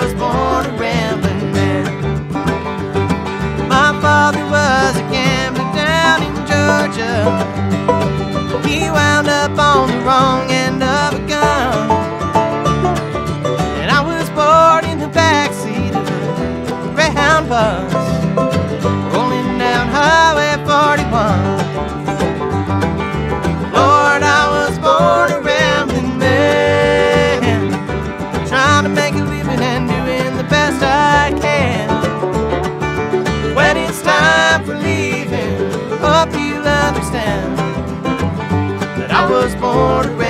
was born a rambling man. My father was a gambler down in Georgia. He wound up on the wrong end of a gun, and I was born in the backseat of a Greyhound bus, rolling down Highway 41. Lord, I was born a rambling man, trying to make a living and doing the best I can. When it's time for leaving, hope you'll understand that I was born a rambling man.